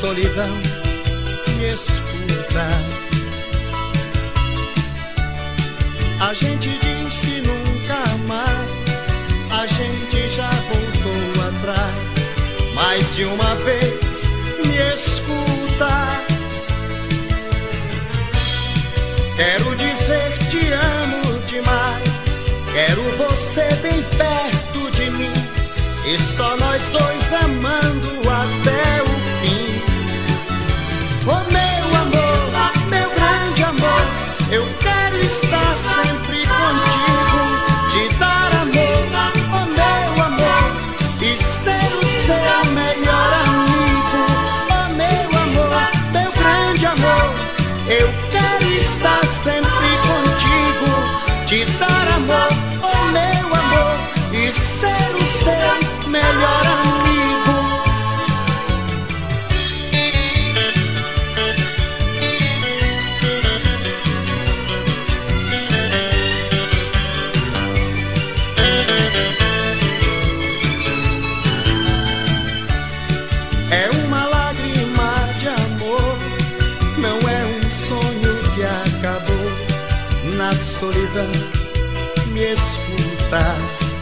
solidão me escuta. A gente diz que nunca mais, a gente já voltou atrás. Mais de uma vez me escuta. Quero dizer te amo demais, quero você bem perto de mim, e só nós dois amando até o fim. Oh meu amor, meu grande amor, eu quero estar sempre contigo, te dar amor, oh meu amor, e ser o seu melhor amigo. Oh meu amor, meu grande amor, eu quero estar sempre contigo, te dar amor, oh meu amor, e ser o seu melhor amigo. É uma lágrima de amor, não é um sonho que acabou. Na solidão me escuta.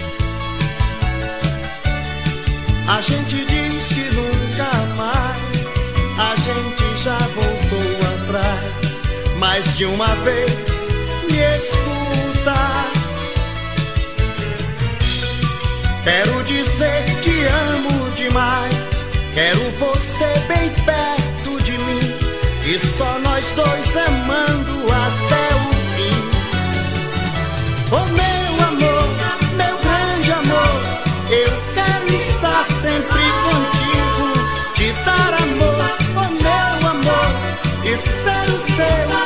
A gente diz que nunca mais, a gente já voltou atrás. Mais de uma vez me escuta. Quero dizer te amo demais, quero você bem perto de mim, e só nós dois amando até o fim. Oh meu amor, meu grande amor, eu quero estar sempre contigo, te dar amor, oh meu amor, e ser o seu